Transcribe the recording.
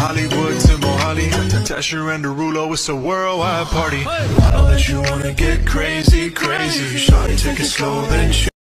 Hollywood to Mohali, Tasher and Derulo, it's a worldwide party. I know that you wanna get crazy, crazy. Shawty, take it slow, then